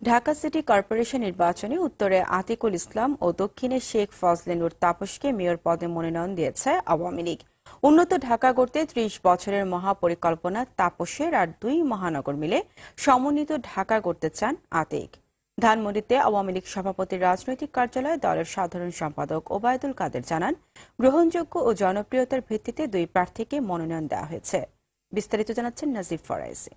Dhaka city corporation নির্বাচনে উত্তরে আতিকুল ইসলাম ও দক্ষিণে শেখ ফজলে নূর তাপসকে মেয়র পদে মনোনয়ন দিয়েছে আওয়ামী লীগ। উন্নত ঢাকা গড়তে ৩০ বছরের মহাপরিকল্পনা তাপসের আর দুই মহানগর মিলে সমন্বিত ঢাকা গড়তে চান আতিক। ধানমন্ডিতে আওয়ামী লীগ সভাপতির রাজনৈতিক কার্যালয়ে দলের সাধারণ সম্পাদক ওবায়দুল কাদের জানান, গ্রহণযোগ্য ও জনপ্রিয়তার ভিত্তিতে দুই প্রার্থীকে মনোনয়ন দেওয়া হয়েছে। বিস্তারিত জানাচ্ছেন নাজিব ফরাইজি।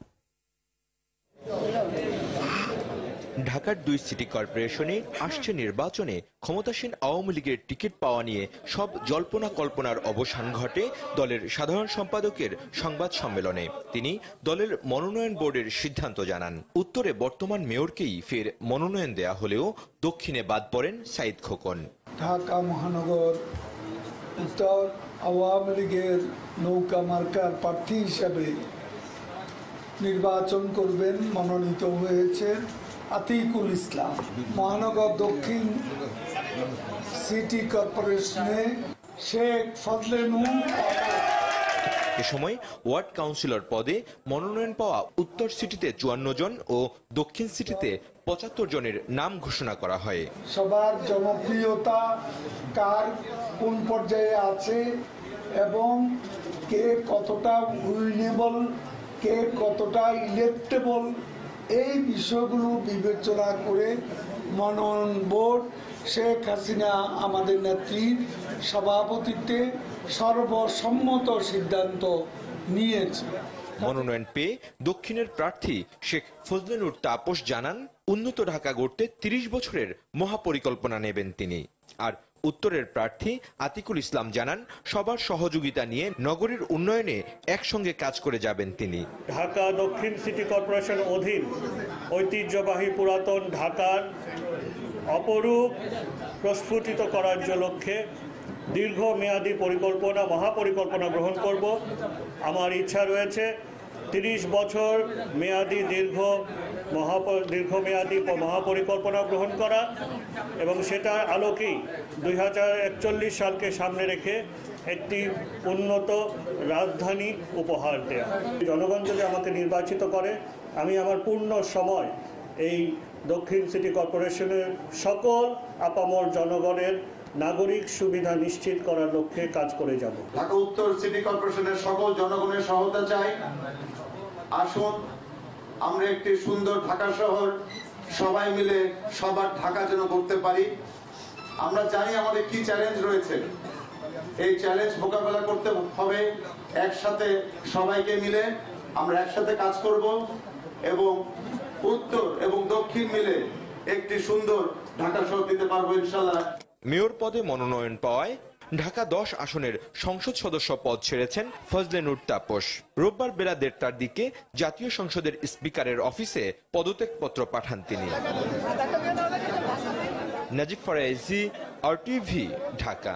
ঢাকার দুই সিটি কর্পোরেশনে আসছে নির্বাচনে ক্ষমতাসীন আওয়ামী লীগের টিকিট পাওয়া নিয়ে সব জল্পনা কল্পনার অবসান ঘটে দলের সাধারণ সম্পাদকের সংবাদ সম্মেলনে। তিনি দলের মনোনয়ন বোর্ডের সিদ্ধান্ত জানান। উত্তরে বর্তমান মেয়রকেই ফের মনোনয়ন দেয়া হলেও দক্ষিণে বাদ পড়েন সাইদ খোকন। ঢাকা মহানগর উত্তর আওয়ামী লীগের নৌকা মার্কার প্রার্থী হিসাবে নির্বাচন করবেন মনোনীত হয়েছে আতিকুল ইসলাম। মহানগর দক্ষিণ সিটি কর্পোরেশনে শেখ ফজলে নূর। এ সময় ওয়ার্ড কাউন্সিলর পদে মনোনয়ন পাওয়া উত্তর সিটিতে ৫৪ জন ও দক্ষিণ সিটিতে ৭৫ জনের নাম ঘোষণা করা হয়। সবার জনপ্রিয়তা কার কোন পর্যায়ে আছে এবং কে কতটা উইনেবল, কে কতটা ইলেক্টেবল, এই বিষয়গুলো বিবেচনা করে মনোনয়ন বোর্ড শেখ হাসিনা আমাদের নেত্রীর সভাপতিত্বে সর্বসম্মত সিদ্ধান্ত নিয়েছে। মনোনয়ন পেয়ে দক্ষিণের প্রার্থী শেখ ফজলে নূর তাপস জানান, উন্নত ঢাকা গড়তে ৩০ বছরের মহাপরিকল্পনা নেবেন তিনি। আর উত্তরের প্রার্থী আতিকুল ইসলাম জানান, সবার সহযোগিতা নিয়ে নগরীর উন্নয়নে একসঙ্গে কাজ করে যাবেন তিনি। ঢাকা দক্ষিণ সিটি কর্পোরেশন অধীন ঐতিহ্যবাহী পুরাতন ঢাকার অপরূপ প্রস্ফুটিত করার লক্ষ্যে দীর্ঘমেয়াদী পরিকল্পনা, মহাপরিকল্পনা গ্রহণ করব। আমার ইচ্ছা রয়েছে ৩০ বছর মেয়াদী দীর্ঘমেয়াদী মহাপরিকল্পনা গ্রহণ করা এবং সেটার আলোকেই ২০৪১ সালকে সামনে রেখে একটি উন্নত রাজধানী উপহার দেয়া। জনগণ যদি আমাকে নির্বাচিত করে, আমি আমার পূর্ণ সময় এই দক্ষিণ সিটি কর্পোরেশনের সকল আপামর জনগণের নাগরিক সুবিধা নিশ্চিত করার লক্ষ্যে কাজ করে যাব। ঢাকা উত্তর সিটি কর্পোরেশনের সকল জনগণের সহায়তা চাই। আসুন আমরা একটি সুন্দর ঢাকা শহর সবাই মিলে সবার ঢাকা যেন করতে পারি। আমরা জানি আমাদের কি চ্যালেঞ্জ রয়েছে, এই চ্যালেঞ্জ মোকাবেলা করতে হবে একসাথে, সবাইকে মিলে আমরা একসাথে কাজ করব এবং উত্তর এবং দক্ষিণ মিলে একটি সুন্দর ঢাকা শহর দিতে পারবো ইনশাআল্লাহ। মেয়র পদে মনোনয়ন পাওয়ায় ঢাকা ১০ আসনের সংসদ সদস্য পদ ছেড়েছেন ফজলে নূর তাপস। রোববার বেলা ১:৩০টার দিকে জাতীয় সংসদের স্পিকারের অফিসে পদত্যাগপত্র পাঠান তিনি। নাজিব ফরাইজি, RTV, ঢাকা।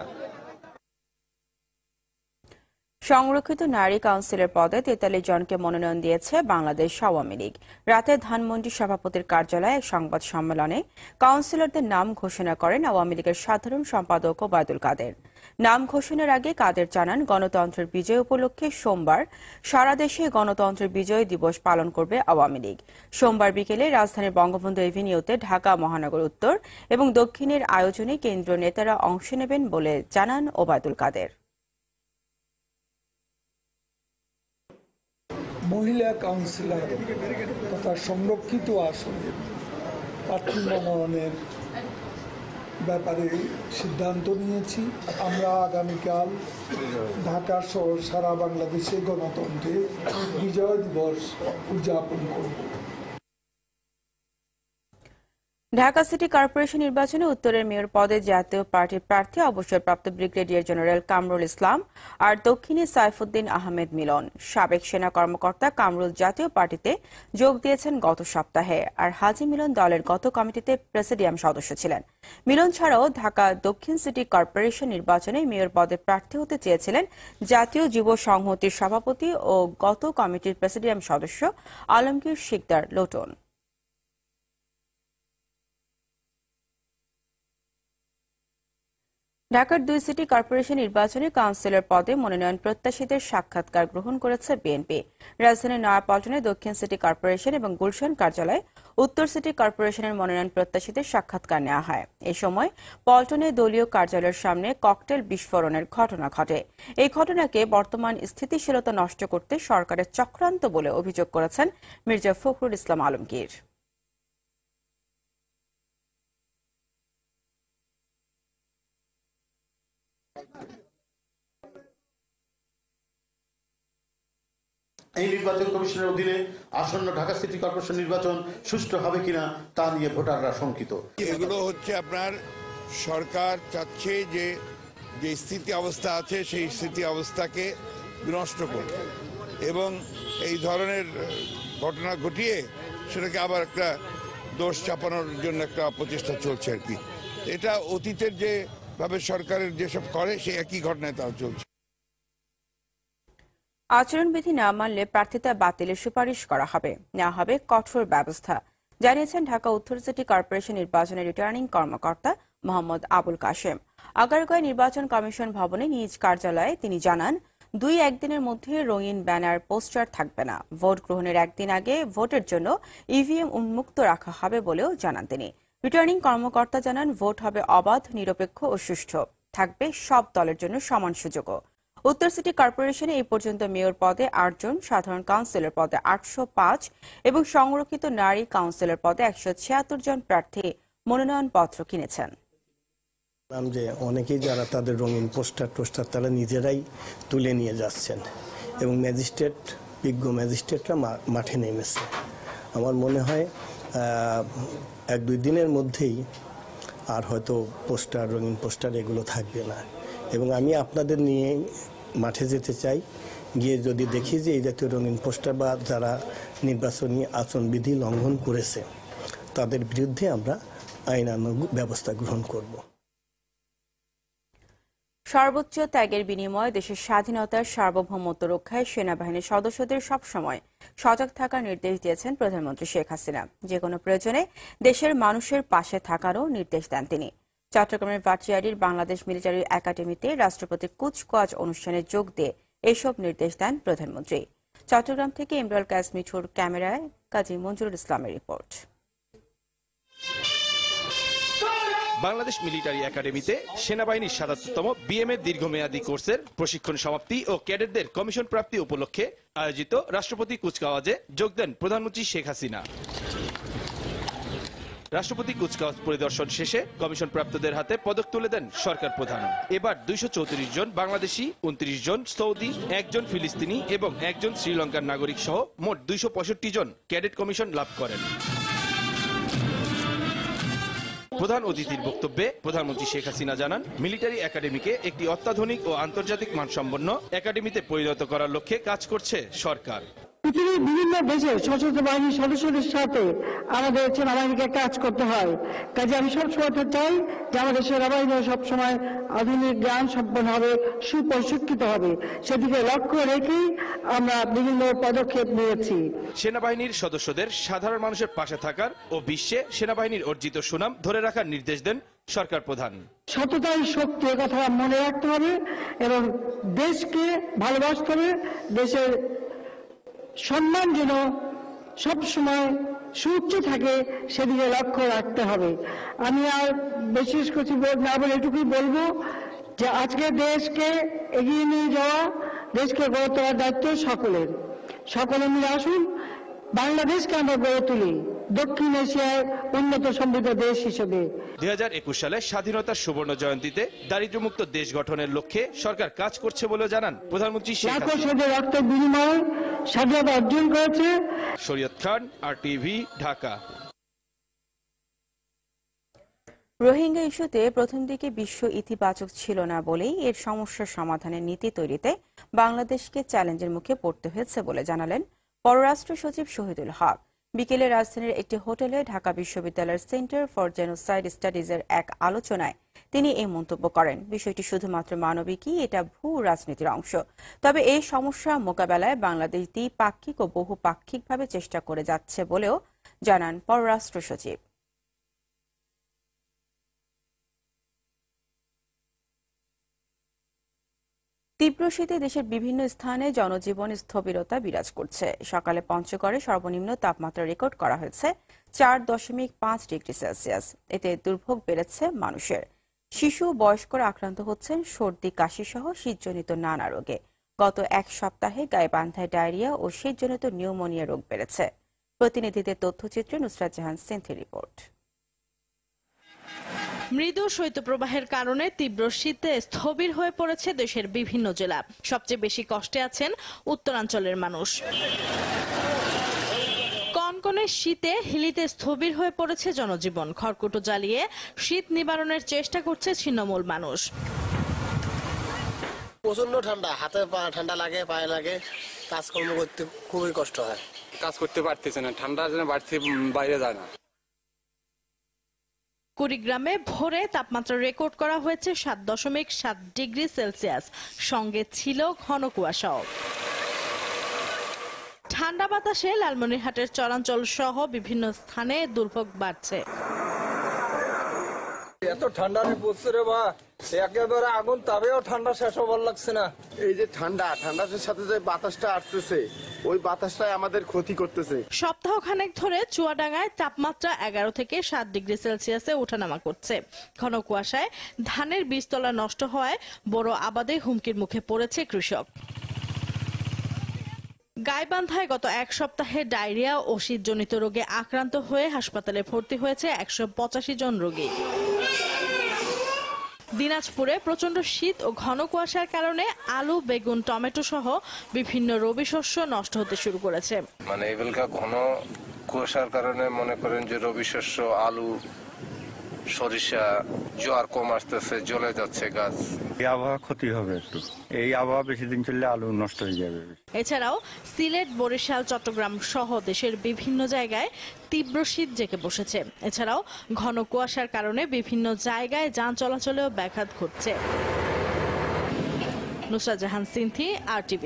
সংরক্ষিত নারী কাউন্সিলর পদে ৪৩ জনকে মনোনয়ন দিয়েছে বাংলাদেশ আওয়ামী লীগ। রাতে ধানমন্ডি সভাপতির কার্যালয়ে এক সংবাদ সম্মেলনে কাউন্সিলরদের নাম ঘোষণা করেন আওয়ামী লীগের সাধারণ সম্পাদক ওবায়দুল কাদের। নাম ঘোষণার আগে কাদের জানান, গণতন্ত্রের বিজয় উপলক্ষে সোমবার সারা দেশে গণতন্ত্রের বিজয় দিবস পালন করবে আওয়ামী লীগ। সোমবার বিকেলে রাজধানীর বঙ্গবন্ধু এভিনিউতে ঢাকা মহানগর উত্তর এবং দক্ষিণের আয়োজনে কেন্দ্রীয় নেতারা অংশ নেবেন বলে জানান ওবায়দুল কাদের। মহিলা কাউন্সিলর তথা সংরক্ষিত আসনের প্রার্থী মনোনয়নের ব্যাপারে সিদ্ধান্ত নিয়েছি। আমরা আগামীকাল ঢাকা সহ সারা বাংলাদেশে গণতন্ত্রের বিজয় দিবস উদযাপন করব। ঢাকা সিটি কর্পোরেশন নির্বাচনে উত্তরের মেয়র পদে জাতীয় পার্টির প্রার্থী অবসরপ্রাপ্ত ব্রিগেডিয়ার জেনারেল কামরুল ইসলাম আর দক্ষিণে সাইফুদ্দিন আহমেদ মিলন। সাবেক সেনা কর্মকর্তা কামরুল জাতীয় পার্টিতে যোগ দিয়েছেন গত সপ্তাহে, আর হাজী মিলন দলের গত কমিটিতে প্রেসিডিয়াম সদস্য ছিলেন। মিলন ছাড়াও ঢাকা দক্ষিণ সিটি কর্পোরেশন নির্বাচনে মেয়র পদে প্রার্থী হতে চেয়েছিলেন জাতীয় যুব সংহতির সভাপতি ও গত কমিটির প্রেসিডিয়াম সদস্য আলমগীর শিকদার লোটন। ঢাকার 2 সিটি কর্পোরেশন নির্বাচনে কাউন্সিলর পদে মনোনয়ন প্রত্যাশীদের সাক্ষাৎকার গ্রহণ করেছে বিএনপি। রাজধানীর নয়াপল্টনে দক্ষিণ সিটি কর্পোরেশন এবং গুলশান কার্যালয়ে উত্তর সিটি কর্পোরেশনের মনোনয়ন প্রত্যাশীদের সাক্ষাৎকার নেওয়া হয়। এ সময় পল্টনে দলীয় কার্যালয়ের সামনে ককটেল বিস্ফোরণের ঘটনা ঘটে। এই ঘটনাকে বর্তমান স্থিতিশীলতা নষ্ট করতে সরকারের চক্রান্ত বলে অভিযোগ করেছেন মির্জা ফখরুল ইসলাম আলমগীর। এই নির্বাচন কমিশনের অধীনে আসন্ন ঢাকা সিটি কর্পোরেশন নির্বাচন সুষ্ঠু হবে কিনা তা নিয়ে ভোটাররা শঙ্কিত। এগুলো হচ্ছে আপনার সরকার চাচ্ছে যে স্থিতি অবস্থা আছে সেই স্থিতি অবস্থাকে বিনষ্ট করবে এবং এই ধরনের ঘটনা ঘটিয়ে সেটাকে আবার একটা দোষ চাপানোর জন্য একটা প্রচেষ্টা চলছে আর কি। এটা অতীতের যেভাবে সরকারের যেসব করে সেই একই ঘটনায় তাও চলছে। আচরণবিধি না মানলে প্রার্থিতা বাতিলের সুপারিশ করা হবে, নেওয়া হবে কঠোর ব্যবস্থা, জানিয়েছেন ঢাকা উত্তর সিটি কর্পোরেশন নির্বাচনের রিটার্নিং কর্মকর্তা মোহাম্মদ আবুল কাশেম। আগারগাঁও নির্বাচন কমিশন ভবনে নিজ কার্যালয়ে তিনি জানান, 2-1 দিনের মধ্যে রঙিন ব্যানার পোস্টার থাকবে না। ভোট গ্রহণের একদিন আগে ভোটের জন্য ইভিএম উন্মুক্ত রাখা হবে বলেও জানান তিনি। রিটার্নিং কর্মকর্তা জানান, ভোট হবে অবাধ, নিরপেক্ষ ও সুষ্ঠু, থাকবে সব দলের জন্য সমান সুযোগও। উত্তর সিটি কর্পোরেশনে এই পর্যন্ত মেয়র পদে 8 জন, সাধারণ কাউন্সিলর পদে 805 এবং সংরক্ষিত নারী কাউন্সিলর পদে 176 জন প্রার্থী মনোনয়নপত্র কিনেছেন। যে অনেকেই যারা তাদের রঙিন পোস্টার তারা নিজেরাই তুলে নিয়ে যাচ্ছেন এবং বিজ্ঞ ম্যাজিস্ট্রেটরা মাঠে নেমেছে। আমার মনে হয় 1-2 দিনের মধ্যেই আর হয়তো রঙিন পোস্টার এগুলো থাকবে না এবং আমি আপনাদের নিয়ে মাঠে যেতে চাই, গিয়ে যদি দেখি যে এই জাতীয় রঙিন পোস্টার বা যারা নির্বাচনী আচরণবিধি লঙ্ঘন করেছে তাদের বিরুদ্ধে আমরা আইনানুগ ব্যবস্থা গ্রহণ করব। সর্বোচ্চ ত্যাগের বিনিময়ে দেশের স্বাধীনতার সার্বভৌমত্ব রক্ষায় সেনাবাহিনীর সদস্যদের সবসময় সজাগ থাকার নির্দেশ দিয়েছেন প্রধানমন্ত্রী শেখ হাসিনা। যেকোনো প্রয়োজনে দেশের মানুষের পাশে থাকারও নির্দেশ দেন তিনি। চট্টগ্রামের ভাটিয়ারীর বাংলাদেশ মিলিটারি একাডেমিতে রাষ্ট্রপতি কুচকাওয়াজ অনুষ্ঠানে যোগ দিয়ে এসব নির্দেশ দেন প্রধানমন্ত্রী। চট্টগ্রাম থেকে ইমরাল কায়েস মিঠুর ক্যামেরায় কাজী মঞ্জুরুল ইসলামের রিপোর্ট। বাংলাদেশ মিলিটারি একাডেমিতে সেনাবাহিনীর ৭৭তম বিএমএ দীর্ঘমেয়াদী কোর্সের প্রশিক্ষণ সমাপ্তি ও ক্যাডেটদের কমিশন প্রাপ্তি উপলক্ষে আয়োজিত রাষ্ট্রপতি কুচকাওয়াজে যোগ দেন প্রধানমন্ত্রী শেখ হাসিনা। রাষ্ট্রপতি কুচকাওয়াজ পরিদর্শন শেষে কমিশন প্রাপ্তদের হাতে পদক তুলে দেন সরকার প্রধান। এবার 234 জন বাংলাদেশি, 29 জন সৌদি, 1 জন ফিলিস্তিনি এবং 1 জন শ্রীলঙ্কার নাগরিক সহ মোট 265 জন ক্যাডেট কমিশন লাভ করেন। প্রধান অতিথির বক্তব্যে প্রধানমন্ত্রী শেখ হাসিনা জানান, মিলিটারি একাডেমিকে একটি অত্যাধুনিক ও আন্তর্জাতিক মানসম্পন্ন একাডেমিতে পরিণত করার লক্ষ্যে কাজ করছে সরকার। পৃথিবীর বিভিন্ন দেশের সশস্ত্র বাহিনীর সদস্যদের সাথে আমাদের সেনাবাহিনীকে কাজ করতে হয়। কাজে আমি সবসময় চাই যে আমাদের সেনাবাহিনী সবসময় আধুনিক জ্ঞান সম্পন্ন হবে, সুপ্রশিক্ষিত হবে। সেদিকে লক্ষ্য রেখেই আমরা বিভিন্ন পদক্ষেপ নিয়েছি। সেনাবাহিনীর সদস্যদের সাধারণ মানুষের পাশে থাকার ও বিশ্বে সেনাবাহিনীর অর্জিত সুনাম ধরে রাখার নির্দেশ দেন সরকার প্রধান। সততাই শক্তি, কথা মনে রাখতে হবে এবং দেশকে ভালোবাসতে হবে। দেশের সম্মান যেন সবসময় সুউচ্চ থাকে সেদিকে লক্ষ্য রাখতে হবে। আমি আর বিশেষ কিছু না বলে এটুকুই বলবো যে আজকে দেশকে এগিয়ে নিয়ে যাওয়া, দেশকে গড়ে তোলার দায়িত্ব সকলের। সকলে মিলে আসুন বাংলাদেশকে আমরা গড়ে তুলি দক্ষিণ এশিয়ার উন্নত সমৃদ্ধ দেশ হিসেবে। 2021 সালে স্বাধীনতার সুবর্ণ জয়ন্তীতে দারিদ্র্যমুক্ত দেশ গঠনের লক্ষ্যে সরকার কাজ করছে বলে জানান প্রধানমন্ত্রী শেখ হাসিনা। রক্তের বিনিময়ে স্বাধীনতা অর্জন করেছে। শরীয়ত খান, RTV, ঢাকা। রোহিঙ্গা ইস্যুতে প্রথম দিকে বিশ্ব ইতিবাচক ছিল না বলেই এর সমস্যার সমাধানের নীতি তৈরিতে বাংলাদেশকে চ্যালেঞ্জের মুখে পড়তে হয়েছে বলে জানালেন পররাষ্ট্র সচিব শহীদুল হক। বিকেলে রাজধানীর একটি হোটেলে ঢাকা বিশ্ববিদ্যালয়ের সেন্টার ফর জেনোসাইড স্টাডিজের এক আলোচনায় তিনি এই মন্তব্য করেন। বিষয়টি শুধুমাত্র মানবিকই, এটা ভূ রাজনীতির অংশ। তবে এই সমস্যা মোকাবেলায় বাংলাদেশ দ্বিপাক্ষিক ও বহুপাক্ষিকভাবে চেষ্টা করে যাচ্ছে বলেও জানান পররাষ্ট্র সচিব। তীব্র শীতে দেশের বিভিন্ন স্থানে জনজীবন স্থবিরতা বিরাজ করছে। সকালে পঞ্চগড়ে সর্বনিম্ন তাপমাত্রা রেকর্ড করা হয়েছে 4.5 ডিগ্রি সেলসিয়াস। এতে দুর্ভোগ বেড়েছে মানুষের। শিশু বয়স্করা আক্রান্ত হচ্ছেন সর্দি, কাশি সহ শীতজনিত নানা রোগে। গত এক সপ্তাহে গাইবান্ধায় ডায়রিয়া ও শীতজনিত নিউমোনিয়া রোগ বেড়েছে। প্রতিনিধিদের তথ্যচিত্রে নুসরাত জাহান সিনথির রিপোর্ট। মৃদু শৈত্যপ্রবাহের কারণে তীব্র শীতে স্থবির হয়ে পড়েছে দেশের বিভিন্ন জেলা। সবচেয়ে বেশি কষ্টে আছেন উত্তরাঞ্চলের মানুষ। কনকনে শীতে হিলিতে স্থবির হয়ে পড়েছে জনজীবন। খড়কুটো জ্বালিয়ে শীত নিবারণের চেষ্টা করছে ছিন্নমূল মানুষ। প্রচন্ড ঠান্ডা, হাতে ঠান্ডা লাগে, পায়ে লাগে, কাজকর্ম করতে খুবই কষ্ট হয়। কাজ করতে পারতেছে না, ঠান্ডার জন্য বাড়তি বাইরে যায় না। কুড়িগ্রামে ভোরে তাপমাত্রা রেকর্ড করা হয়েছে 7.7 ডিগ্রি সেলসিয়াস। সঙ্গে ছিল ঘন কুয়াশাও। ঠান্ডা বাতাসে লালমনিরহাটের চরাঞ্চল সহ বিভিন্ন স্থানে দুর্ভোগ বাড়ছে। এত ঠান্ডা পড়ছে রে বা, একেবারে আগুন তাপেও ঠান্ডা শেষ হবার লাগছে না। এই যে ঠান্ডার সাথে যে বাতাসটা আসতেছে, ওই বাতাসটাই আমাদের ক্ষতি করতেছে। সপ্তাহখানেক ধরে চুয়াডাঙ্গায় তাপমাত্রা 11 থেকে 7 ডিগ্রি সেলসিয়াসে ওঠানামা করছে। ঘন কুয়াশায় ধানের বীজতলা নষ্ট হওয়ায় বড় আবাদে হুমকির মুখে পড়েছে কৃষক। গাইবান্ধায় গত এক সপ্তাহে ডায়রিয়া ও শীতজনিত রোগে আক্রান্ত হয়ে হাসপাতালে ভর্তি হয়েছে 185 জন রোগী। দিনাজপুরে প্রচন্ড শীত ও ঘন কুয়াশার কারণে আলু, বেগুন, টমেটো সহ বিভিন্ন রবি শস্য নষ্ট হতে শুরু করেছে। মানে এগুলো ঘন কুয়াশার কারণে মনে করেন যে রবি শস্য, আলু, সরিষা, জোয়ার কম আসতেছে, জ্বলে যাচ্ছে গাছ। এই আবহাওয়া ক্ষতি হবে একটু, এই আবহাওয়া বেশি দিন চললে আলু নষ্ট হয়ে যাবে। এছাড়াও সিলেট, বরিশাল, চট্টগ্রাম সহ দেশের বিভিন্ন জায়গায় তীব্র শীত জেঁকে বসেছে। এছাড়াও ঘন কুয়াশার কারণে বিভিন্ন জায়গায় যান চলাচলেও ব্যাঘাত ঘটছে। নুসরাত জাহান সিনথি, RTV।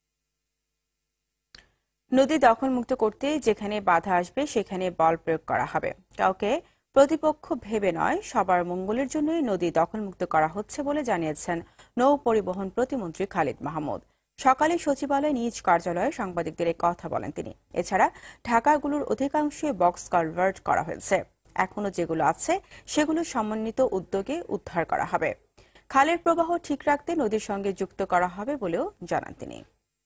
নদী দখলমুক্ত করতে যেখানে বাধা আসবে সেখানে বল প্রয়োগ করা হবে। কাউকে প্রতিপক্ষ ভেবে নয়, সবার মঙ্গলের জন্যই নদী দখলমুক্ত করা হচ্ছে বলে জানিয়েছেন নৌ পরিবহন প্রতিমন্ত্রী খালিদ মাহমুদ। সকালে সচিবালয়ে নিজ কার্যালয়ে সাংবাদিকদের এই কথা বলেন তিনি। এছাড়া ঢাকাগুলোর অধিকাংশই বক্স কালভার্ট করা হয়েছে। এখনো যেগুলো আছে সেগুলো সমন্বিত উদ্যোগে উদ্ধার করা হবে। খালের প্রবাহ ঠিক রাখতে নদীর সঙ্গে যুক্ত করা হবে বলেও জানান তিনি।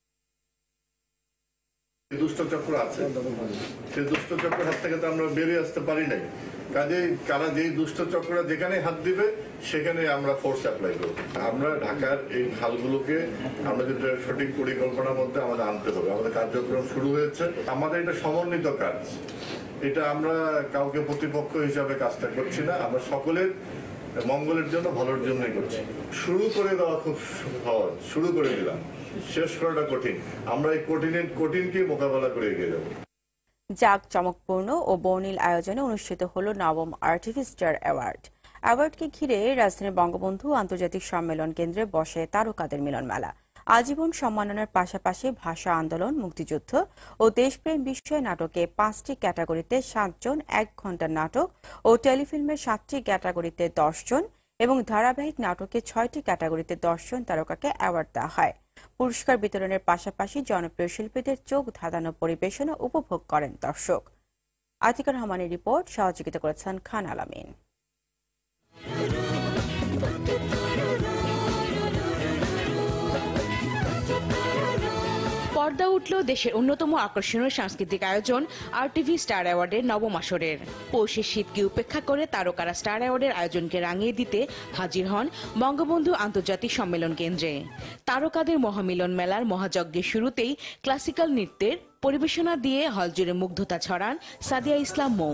দুষ্টচক্র আছে, সেই দুষ্টচক্র হাত থেকে তো আমরা বেরিয়ে আসতে পারি নাই। কাজেই কারা যেই দুষ্টচক্ররা যেখানে হাত দিবে সেখানে আমরা ফোর্স অ্যাপ্লাই করব। আমরা ঢাকার এই খালগুলোকে আমরা যদি সঠিক পরিকল্পনার মধ্যে আমাদের আনতে হবে। আমাদের কার্যক্রম শুরু হয়েছে, আমাদের এটা সমন্বিত কাজ। এটা আমরা কাউকে প্রতিপক্ষ হিসাবে কাজটা করছি না, আমরা সকলের মঙ্গলের জন্য, ভালোর জন্যই করছি। শুরু করে দেওয়া খুব সহজ, শুরু করে দিলাম, শেষ করাটা কঠিন। আমরা এই কঠিনকে মোকাবেলা করে এগিয়ে যাব। জাঁকজমকপূর্ণ ও বর্ণিল আয়োজনে অনুষ্ঠিত হল নবম RTV স্টার অ্যাওয়ার্ড। অ্যাওয়ার্ডকে ঘিরে রাজধানীর বঙ্গবন্ধু আন্তর্জাতিক সম্মেলন কেন্দ্রে বসে তারকাদের মিলন মেলা। আজীবন সম্মাননার পাশাপাশি ভাষা আন্দোলন, মুক্তিযুদ্ধ ও দেশপ্রেম বিষয়ে নাটকে 5টি ক্যাটাগরিতে 7 জন, 1 ঘন্টার নাটক ও টেলিফিল্মের 7টি ক্যাটাগরিতে 10 জন এবং ধারাবাহিক নাটকে 6টি ক্যাটাগরিতে 10 জন তারকাকে অ্যাওয়ার্ড দেওয়া হয়। পুরস্কার বিতরণের পাশাপাশি জনপ্রিয় শিল্পীদের চোখ ধাঁধানো পরিবেশনা উপভোগ করেন দর্শক। আতিকুর রহমানের রিপোর্ট, সহযোগিতা করেছেন খান আলামিন। পর্দা উঠল দেশের অন্যতম আকর্ষণীয় সাংস্কৃতিক আয়োজন RTV স্টার অ্যাওয়ার্ডের নবম আসরের। পৌষের শীতকে উপেক্ষা করে তারকারা স্টার অ্যাওয়ার্ডের আয়োজনকে রাঙিয়ে দিতে হাজির হন বঙ্গবন্ধু আন্তর্জাতিক সম্মেলন কেন্দ্রে। তারকাদের মহামিলন মেলার মহাযজ্ঞের শুরুতেই ক্লাসিক্যাল নৃত্যের পরিবেশনা দিয়ে হল জুড়ে মুগ্ধতা ছড়ান সাদিয়া ইসলাম মৌ।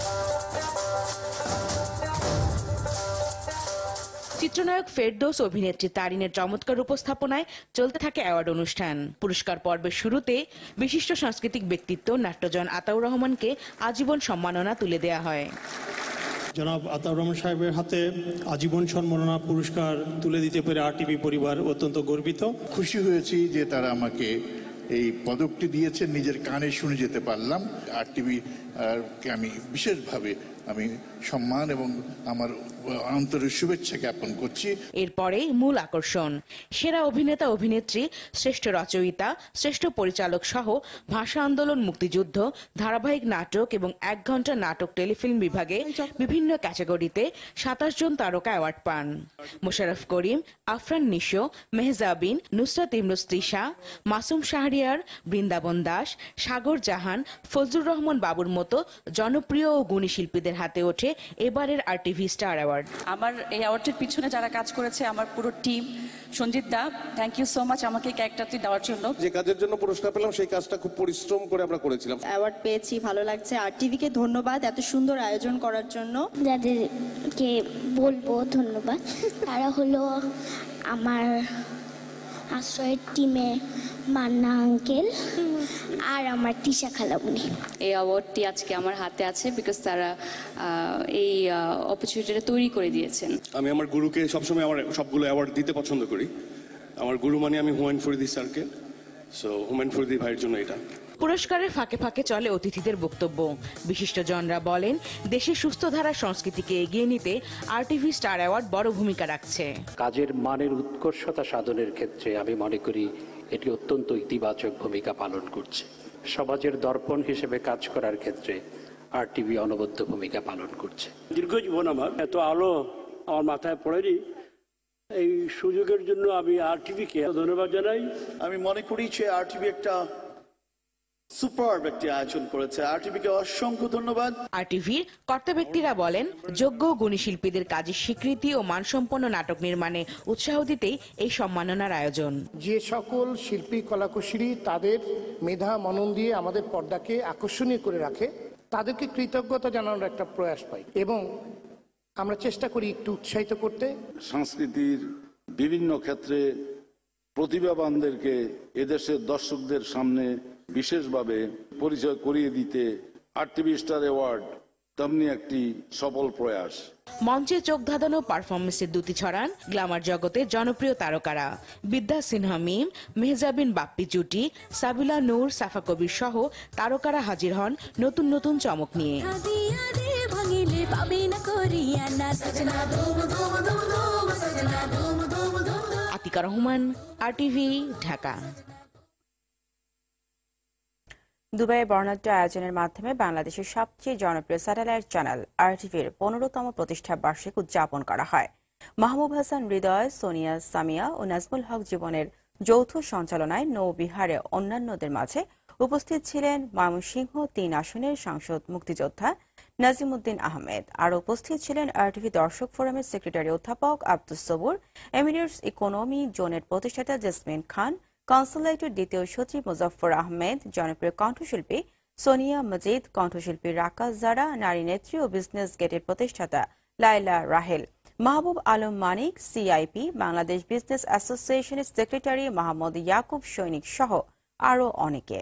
চিত্রনায়ক ফেরদৌস, অভিনেত্রী তারিনের চমৎকার উপস্থাপনায় চলতে থাকে অ্যাওয়ার্ড অনুষ্ঠান। পুরস্কার পর্বের শুরুতে বিশিষ্ট সাংস্কৃতিক ব্যক্তিত্ব নাট্যজন আতাউর রহমানকে আজীবন সম্মাননা তুলে দেওয়া হয়। জনাব আতাউর রহমান সাহেবের হাতে আজীবন সম্মাননা পুরস্কার তুলে দিতে পেরে RTV পরিবার অত্যন্ত গর্বিত। খুশি হয়েছি যে তারা আমাকে এই পদকটি দিয়েছে, নিজের কানে শুনে যেতে পারলাম। RTV কে আমি বিশেষভাবে আমি সম্মান এবং আমার আন্তরিক শুভেচ্ছা জ্ঞাপন করছি। এরপরে মূল আকর্ষণ সেরা অভিনেতা অভিনেত্রী, শ্রেষ্ঠ রচয়িতা, শ্রেষ্ঠ পরিচালক সহ ভাষা আন্দোলন, মুক্তিযুদ্ধ, ধারাবাহিক নাটক এবং 1 ঘন্টা নাটক টেলিফিল্ম বিভাগে বিভিন্ন ক্যাটাগরিতে 27 জন তারকা অ্যাওয়ার্ড পান। মোশাররফ করিম, আফরান নিশো, মেহজাবিন, নুসরাত ইমরোজ তৃষা, মাসুম শাহরিয়ার, বৃন্দাবন দাস, সাগর জাহান, ফজলুর রহমান বাবুর মতো জনপ্রিয় ও গুণী শিল্পীদের হাতে ওঠে এবারের RTV স্টার অ্যাওয়ার্ড। আমার এই অ্যাওয়ার্ডের পিছনে যারা কাজ করেছে, আমার পুরো টিম, সঞ্জিত দা, থ্যাংক ইউ সো মাচ আমাকে ক্যারেক্টারটি দেওয়ার জন্য। যে কাজের জন্য পুরস্কার পেলাম সেই কাজটা খুব পরিশ্রম করে আমরা করেছিলাম। অ্যাওয়ার্ড পেয়েছি, ভালো লাগছে। RTVকে ধন্যবাদ এত সুন্দর আয়োজন করার জন্য। যাদেরকে বলবো ধন্যবাদ তারা হলো আমার আশ্রয়ের টিমে মান্না আঙ্কেল আর আমার তিশা খালামুনি। এই অ্যাওয়ার্ডটি আজকে আমার হাতে আছে বিকজ তারা এই অপরচুনিটিটা তৈরি করে দিয়েছেন। আমি আমার গুরুকে সবসময় আমার সবগুলো অ্যাওয়ার্ড দিতে পছন্দ করি। আমার গুরু মানে আমি হুমায়ুন ফরিদি স্যারকে, সো হুমায়ুন ফরিদি ভাইয়ের জন্য এটা। পুরস্কারের ফাঁকে ফাঁকে চলে অতিথিদের বক্তব্য। বিশিষ্টজনরা বলেন, দেশের সুস্থ ধারার সংস্কৃতিকে এগিয়ে নিতে RTV স্টার অ্যাওয়ার্ড বড় ভূমিকা রাখছে। কাজের মানের উৎকর্ষতা সাধনের ক্ষেত্রে আমি মনে করি এটি অত্যন্ত ইতিবাচক ভূমিকা পালন করছে। সমাজের দর্পণ হিসেবে কাজ করার ক্ষেত্রে RTV অনবদ্য ভূমিকা পালন করছে। দীর্ঘ জীবন আমার, এত আলো আমার মাথায় পড়েনি। এই সুযোগের জন্য আমি RTVকে ধন্যবাদ জানাই। আমি মনে করি যে RTV একটা সুপার একটি আয়োজন করেছে। RTVকে অসংখ্য ধন্যবাদ। RTVর কর্তা ব্যক্তিরা বলেন, যোগ্য গুণী শিল্পীদের কাজের স্বীকৃতি ও মানসম্পন্ন নাটক নির্মাণে উৎসাহ দিতেই এই সম্মাননার আয়োজন। যে সকল শিল্পী কলাকুশলী তাদের মেধা মনন দিয়ে আমাদের পর্দাকে আকর্ষণীয় করে রাখে, তাদেরকে কৃতজ্ঞতা জানানোর একটা প্রয়াস পাই এবং আমরা চেষ্টা করি একটু উৎসাহিত করতে। সংস্কৃতির বিভিন্ন ক্ষেত্রে প্রতিভাবানদেরকে এদেশের দর্শকদের সামনে বিশেষভাবে পরিচয় করিয়ে দিতে RTV স্টার অ্যাওয়ার্ড তেমনি একটি সফল প্রয়াস। মঞ্চে চোখ ধাঁধানো পারফরমেন্সের দ্যুতি ছড়ান গ্ল্যামার জগতের জনপ্রিয় তারকারা। বিদ্যা সিনহা মিম, মেহজাবিন বাপ্পি জুটি, সাবিলা নূর, সাফা কবির সহ তারকারা হাজির হন নতুন নতুন চমক নিয়ে। আতিকা রহমান, RTV, ঢাকা। দুবাইয়ে বর্ণাঢ্য আয়োজনের মাধ্যমে বাংলাদেশের সবচেয়ে জনপ্রিয় স্যাটেলাইট চ্যানেল RTVর 15তম প্রতিষ্ঠা বার্ষিক উদযাপন করা হয়। মাহমুদ হাসান হৃদয়, সোনিয়া সামিয়া ও নাজমুল হক জীবনের যৌথ সঞ্চালনায় নৌবিহারে অন্যান্যদের মাঝে উপস্থিত ছিলেন ময়মনসিংহ 3 আসনের সাংসদ মুক্তিযোদ্ধা নাজিমুদ্দিন আহমেদ। আর উপস্থিত ছিলেন RTV দর্শক ফোরামের সেক্রেটারি অধ্যাপক আব্দুস সবুর, এমিরেটস ইকোনমি জোনের প্রতিষ্ঠাতা জেসমিন খান, কনসুলেটের দ্বিতীয় সচিব মুজফফর আহমেদ, জনপ্রিয় কণ্ঠশিল্পী সোনিয়া মজিদ, কণ্ঠশিল্পী রাকাজ জারা, নারী নেত্রী ও বিজনেস গেটের প্রতিষ্ঠাতা লাইলা রাহেল, মাহবুব আলম মানিক, CIP বাংলাদেশ বিজনেস অ্যাসোসিয়েশনের সেক্রেটারি মাহমুদ ইয়াকুব সৈনিক সহ আরও অনেকে।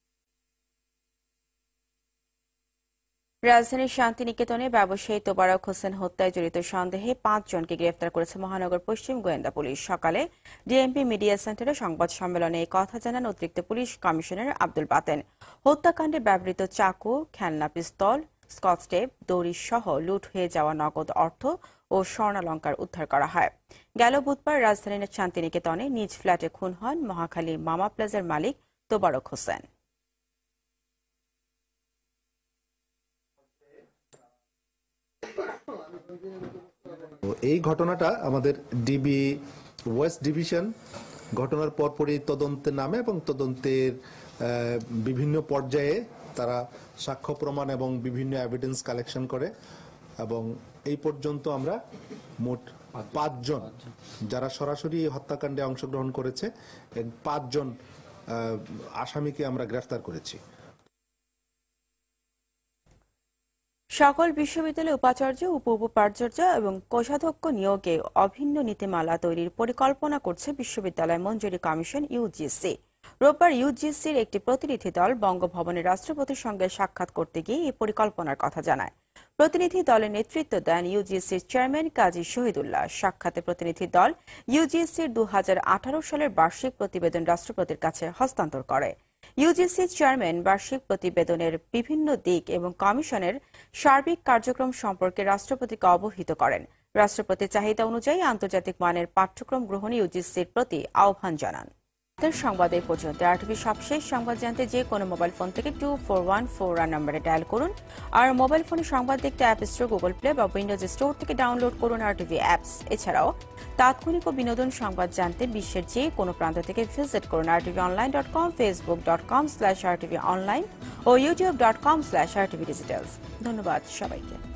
রাজধানীর শান্তিনিকেতনে ব্যবসায়ী তোবারক হোসেন হত্যায় জড়িত সন্দেহে 5 জনকে গ্রেফতার করেছে মহানগর পশ্চিম গোয়েন্দা পুলিশ। সকালে DMP মিডিয়া সেন্টারে সংবাদ সম্মেলনে এই কথা জানান অতিরিক্ত পুলিশ কমিশনার আব্দুল বাতেন। হত্যাকাণ্ডে ব্যবহৃত চাকু, খেলনা পিস্তল, স্কচ টেপ, দড়ি সহ লুট হয়ে যাওয়া নগদ অর্থ ও স্বর্ণালঙ্কার উদ্ধার করা হয়। গেল বুধবার রাজধানীর শান্তিনিকেতনে নিজ ফ্ল্যাটে খুন হন মহাখালী মামা প্লাজার মালিক তোবারক হোসেন। এই ঘটনাটা আমাদের ডিবি ওয়েস্ট ডিভিশন ঘটনার পরপরই তদন্তে নামে এবং তদন্তের বিভিন্ন পর্যায়ে তারা সাক্ষ্য প্রমাণ এবং বিভিন্ন এভিডেন্স কালেকশন করে এবং এই পর্যন্ত আমরা মোট 5 জন যারা সরাসরি হত্যাকাণ্ডে অংশগ্রহণ করেছে 5 জন আসামিকে আমরা গ্রেফতার করেছি। সকল বিশ্ববিদ্যালয়ে উপাচার্য, উপ-উপাচার্য এবং কোষাধ্যক্ষ নিয়োগে অভিন্ন নীতিমালা তৈরির পরিকল্পনা করছে বিশ্ববিদ্যালয় মঞ্জুরি কমিশন UGC। রোববার UGCর একটি প্রতিনিধি দল বঙ্গভবনের রাষ্ট্রপতির সঙ্গে সাক্ষাৎ করতে গিয়ে এই পরিকল্পনার কথা জানায়। প্রতিনিধি দলের নেতৃত্ব দেন UGCর চেয়ারম্যান কাজী শহীদুল্লাহ। সাক্ষাতে প্রতিনিধি দল UGCর 2018 সালের বার্ষিক প্রতিবেদন রাষ্ট্রপতির কাছে হস্তান্তর করে। ইউজিসি চেয়ারম্যান বার্ষিক প্রতিবেদনের বিভিন্ন দিক এবং কমিশনের সার্বিক কার্যক্রম সম্পর্কে রাষ্ট্রপতিকে অবহিত করেন। রাষ্ট্রপতির চাহিদা অনুযায়ী আন্তর্জাতিক মানের পাঠ্যক্রম গ্রহণে ইউজিসির প্রতি আহ্বান জানান। সংবাদ এই পর্যন্ত। আরটিভি সবশেষ সংবাদ জানতে যে কোনো মোবাইল ফোন থেকে 2414 নম্বরে ডায়াল করুন। আর মোবাইল ফোনে সংবাদ দেখতে অ্যাপ স্টোর, গুগল প্লে বা উইন্ডোজ স্টোর থেকে ডাউনলোড করুন আরটিভি অ্যাপস। এছাড়াও তাৎক্ষণিক ও বিনোদন সংবাদ জানতে বিশ্বের যে কোনো প্রান্ত থেকে ভিজিট করুন rtvonline.com, facebook.com/rtvonline ও youtube.com/rtvdigitals। ধন্যবাদ সবাইকে।